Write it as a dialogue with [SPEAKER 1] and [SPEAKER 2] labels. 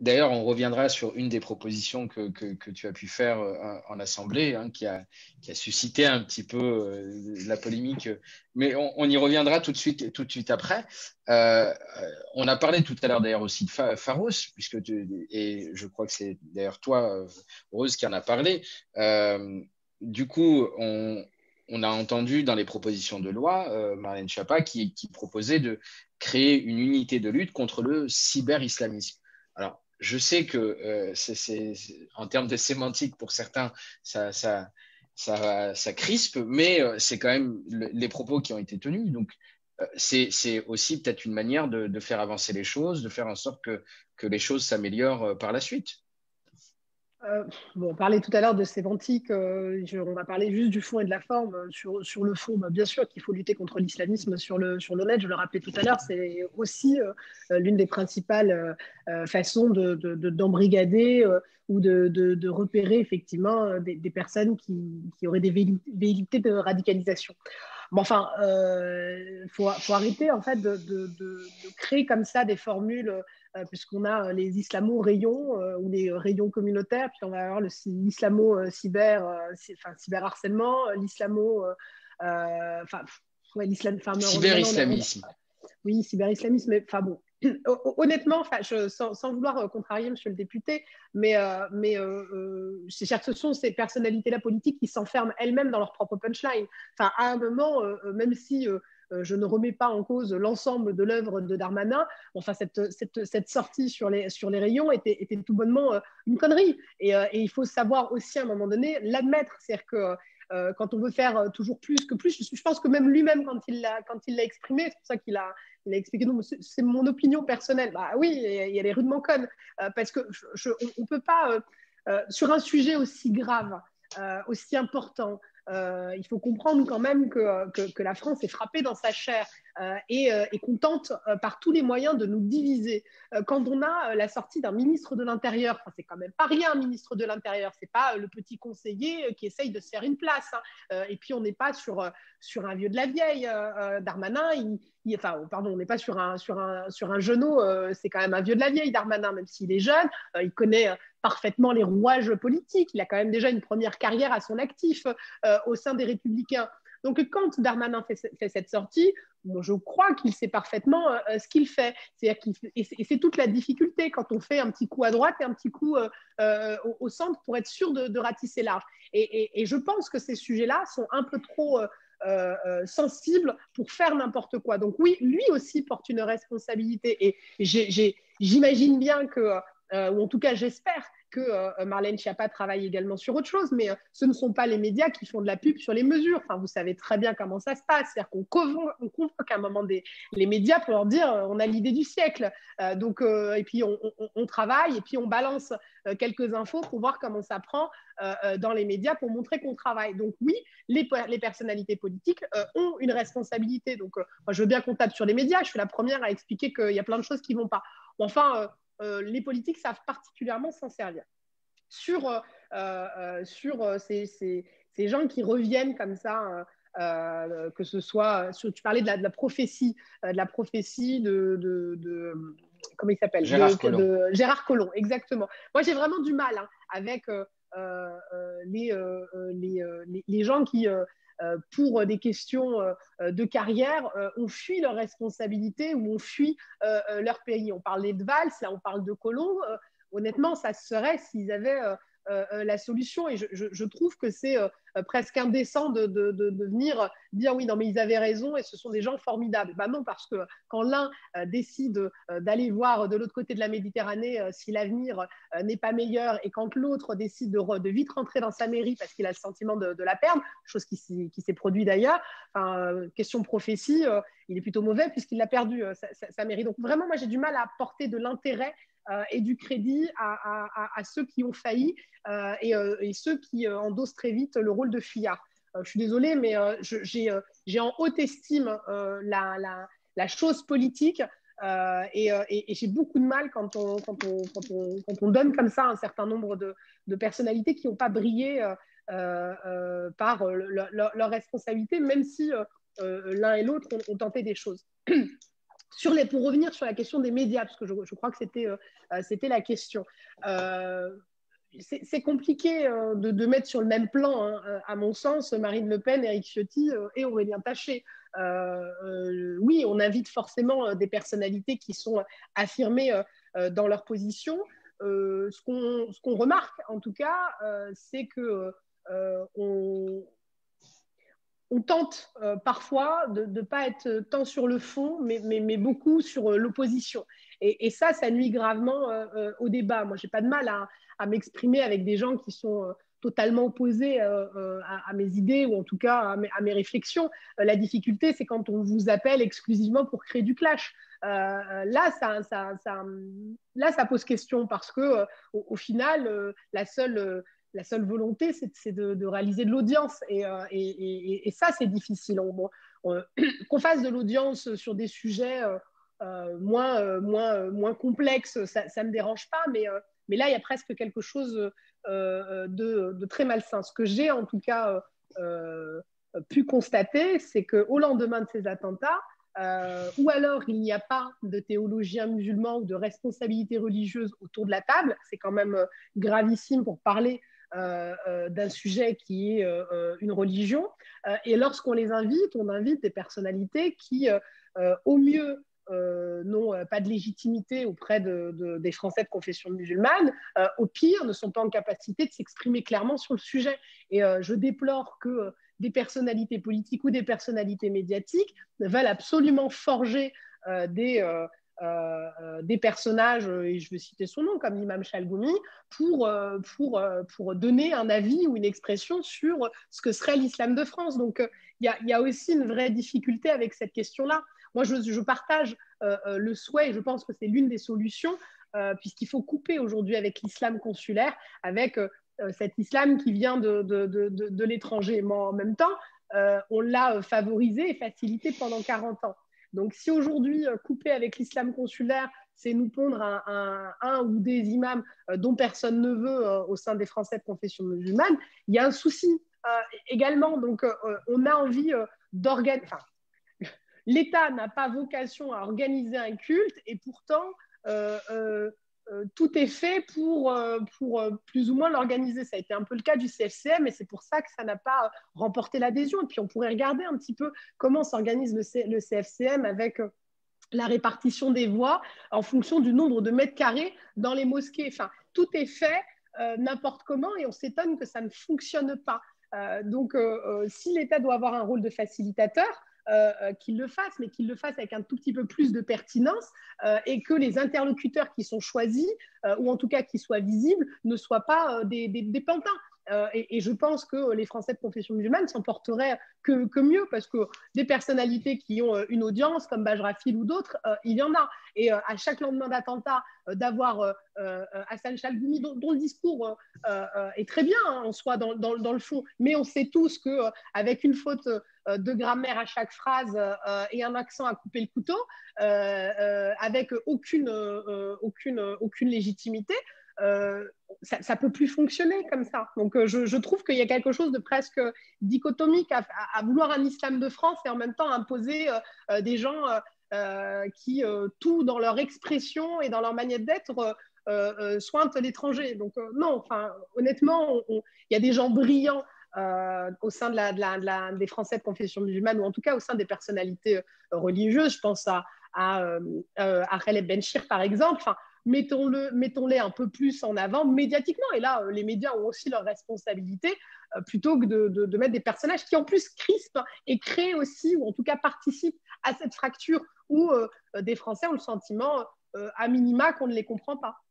[SPEAKER 1] D'ailleurs, on reviendra sur une des propositions que tu as pu faire en Assemblée, hein, qui a suscité un petit peu la polémique. Mais on y reviendra tout de suite après. On a parlé tout à l'heure d'ailleurs aussi de Pharos, et je crois que c'est d'ailleurs toi, Rose, qui en a parlé. Du coup, on a entendu dans les propositions de loi Marlène Schiappa qui proposait de créer une unité de lutte contre le cyber-islamisme. Alors, je sais que en termes de sémantique, pour certains, ça crispe, mais c'est quand même les propos qui ont été tenus. Donc, c'est aussi peut-être une manière de faire avancer les choses, de faire en sorte que les choses s'améliorent par la suite.
[SPEAKER 2] Bon, on parlait tout à l'heure de sémantique, on va parler juste du fond et de la forme. Sur le fond, bah, bien sûr qu'il faut lutter contre l'islamisme sur le net, je le rappelais tout à l'heure, c'est aussi l'une des principales façons d'embrigader ou de repérer effectivement des personnes qui auraient des velléités de radicalisation. Bon, enfin, faut arrêter en fait de créer comme ça des formules, puisqu'on a les islamo-rayons ou les rayons communautaires, puis on va avoir l'islamo-cyber, cyberharcèlement, l'islamo, enfin, ouais,
[SPEAKER 1] Cyber-islamisme.
[SPEAKER 2] oui, cyber-islamisme, mais enfin bon, honnêtement, sans vouloir contrarier monsieur le député, c'est sûr que ce sont ces personnalités-là politiques qui s'enferment elles-mêmes dans leur propre punchline. Enfin, à un moment, même si je ne remets pas en cause l'ensemble de l'œuvre de Darmanin, enfin, cette sortie sur les rayons était tout bonnement une connerie. Et il faut savoir aussi, à un moment donné, l'admettre. C'est-à-dire que quand on veut faire toujours plus que plus, je pense que même lui-même, quand il l'a exprimé, c'est pour ça qu'il a expliqué, non, c'est mon opinion personnelle. Bah oui, il y a les rudements connes, parce que on ne peut pas, sur un sujet aussi grave, aussi important, il faut comprendre quand même que la France est frappée dans sa chair et qu'on tente par tous les moyens de nous diviser. Quand on a la sortie d'un ministre de l'Intérieur, c'est quand même pas rien un ministre de l'Intérieur, c'est pas le petit conseiller qui essaye de se faire une place. Et puis on n'est pas sur un vieux de la vieille. Darmanin, on n'est pas sur un genou, c'est quand même un vieux de la vieille, Darmanin, même s'il est jeune, il connaît parfaitement les rouages politiques, il a quand même déjà une première carrière à son actif au sein des Républicains. Donc, quand Darmanin fait cette sortie, moi, je crois qu'il sait parfaitement ce qu'il fait. Et c'est toute la difficulté quand on fait un petit coup à droite et un petit coup au centre pour être sûr de ratisser large. Et je pense que ces sujets-là sont un peu trop sensibles pour faire n'importe quoi. Donc oui, lui aussi porte une responsabilité. Et j'imagine bien que, ou en tout cas j'espère, que Marlène Schiappa travaille également sur autre chose, mais ce ne sont pas les médias qui font de la pub sur les mesures. Enfin, vous savez très bien comment ça se passe. C'est-à-dire qu'on convoque à un moment les médias pour leur dire on a l'idée du siècle. Et puis on travaille et puis on balance quelques infos pour voir comment ça prend dans les médias pour montrer qu'on travaille. Donc oui, les personnalités politiques ont une responsabilité. Donc moi, je veux bien qu'on tape sur les médias. Je suis la première à expliquer qu'il y a plein de choses qui ne vont pas. Enfin, les politiques savent particulièrement s'en servir. Sur ces gens qui reviennent comme ça, que ce soit, tu parlais de la prophétie, de comment il s'appelle, de Gérard Collomb, exactement. Moi, j'ai vraiment du mal avec les gens qui, pour des questions de carrière, ont fui leurs responsabilités ou ont fui leur pays. On parlait de Valls, là on parle de Collomb. Honnêtement, ça serait s'ils avaient la solution. Et je trouve que c'est presque indécent de venir dire oui, non, mais ils avaient raison et ce sont des gens formidables. Ben non, parce que quand l'un décide d'aller voir de l'autre côté de la Méditerranée si l'avenir n'est pas meilleur et quand l'autre décide de vite rentrer dans sa mairie parce qu'il a le sentiment de la perdre, chose qui s'est produit d'ailleurs, question prophétie, il est plutôt mauvais puisqu'il a perdu sa mairie. Donc vraiment, moi, j'ai du mal à porter de l'intérêt et du crédit à ceux qui ont failli et ceux qui endossent très vite le rôle de fuyard. Je suis désolée, mais j'ai en haute estime la chose politique et j'ai beaucoup de mal quand on donne comme ça un certain nombre de personnalités qui n'ont pas brillé par leur responsabilité, même si l'un et l'autre ont tenté des choses. Pour revenir sur la question des médias, parce que je crois que c'était la question. C'est compliqué de mettre sur le même plan, hein, à mon sens, Marine Le Pen, Éric Ciotti et Aurélien Taché. Oui, on invite forcément des personnalités qui sont affirmées dans leur position. Ce qu'on remarque, en tout cas, c'est que on tente parfois de ne pas être tant sur le fond, mais beaucoup sur l'opposition. Et ça nuit gravement au débat. Moi, je n'ai pas de mal à m'exprimer avec des gens qui sont totalement opposés à mes idées ou en tout cas à mes réflexions. La difficulté, c'est quand on vous appelle exclusivement pour créer du clash. Là, ça pose question parce que au final, la seule volonté, c'est de réaliser de l'audience. Et ça, c'est difficile. Qu'on fasse de l'audience sur des sujets moins complexes, ça ne me dérange pas. Mais là, il y a presque quelque chose de très malsain. Ce que j'ai, en tout cas, pu constater, c'est qu'au lendemain de ces attentats, ou alors il n'y a pas de théologiens musulmans ou de responsabilité religieuse autour de la table. C'est quand même gravissime pour parler d'un sujet qui est une religion. Et lorsqu'on les invite, on invite des personnalités qui, au mieux, n'ont pas de légitimité auprès des Français de confession musulmane, au pire, ne sont pas en capacité de s'exprimer clairement sur le sujet. Et je déplore que des personnalités politiques ou des personnalités médiatiques veulent absolument forger des personnages, et je veux citer son nom, comme l'imam Chalgoumi, pour donner un avis ou une expression sur ce que serait l'islam de France. Donc, il y a aussi une vraie difficulté avec cette question-là. Moi, je partage le souhait, et je pense que c'est l'une des solutions, puisqu'il faut couper aujourd'hui avec l'islam consulaire, avec cet islam qui vient de l'étranger. Mais en même temps, on l'a favorisé et facilité pendant 40 ans. Donc, si aujourd'hui, couper avec l'islam consulaire, c'est nous pondre un ou des imams dont personne ne veut au sein des Français de confession musulmane, il y a un souci également. Donc, on a envie d'organiser... Enfin, l'État n'a pas vocation à organiser un culte et pourtant, tout est fait pour plus ou moins l'organiser. Ça a été un peu le cas du CFCM et c'est pour ça que ça n'a pas remporté l'adhésion. Et puis, on pourrait regarder un petit peu comment s'organise le CFCM avec la répartition des voix en fonction du nombre de mètres carrés dans les mosquées. Enfin, tout est fait n'importe comment et on s'étonne que ça ne fonctionne pas. Donc, si l'État doit avoir un rôle de facilitateur, qu'il le fasse, mais qu'il le fasse avec un tout petit peu plus de pertinence et que les interlocuteurs qui sont choisis, ou en tout cas qui soient visibles, ne soient pas des pantins. Et je pense que les Français de confession musulmane s'en porteraient que mieux, parce que des personnalités qui ont une audience, comme Bajrafil ou d'autres, il y en a. Et à chaque lendemain d'attentat, d'avoir Hassan Chalgoumi, dont le discours est très bien en soi dans le fond, mais on sait tous qu'avec une faute de grammaire à chaque phrase et un accent à couper le couteau, avec aucune légitimité, ça peut plus fonctionner comme ça. Donc je trouve qu'il y a quelque chose de presque dichotomique à vouloir un islam de France et en même temps imposer des gens qui, tout dans leur expression et dans leur manière d'être, sointent l'étranger. Donc non, enfin, honnêtement, il y a des gens brillants au sein des Français de confession musulmane, ou en tout cas au sein des personnalités religieuses. Je pense à Khaled Benchir, par exemple. Enfin, mettons-les un peu plus en avant médiatiquement. Et là, les médias ont aussi leur responsabilité, plutôt que de mettre des personnages qui, en plus, crispent et créent aussi, ou en tout cas participent à cette fracture où des Français ont le sentiment, à minima, qu'on ne les comprend pas.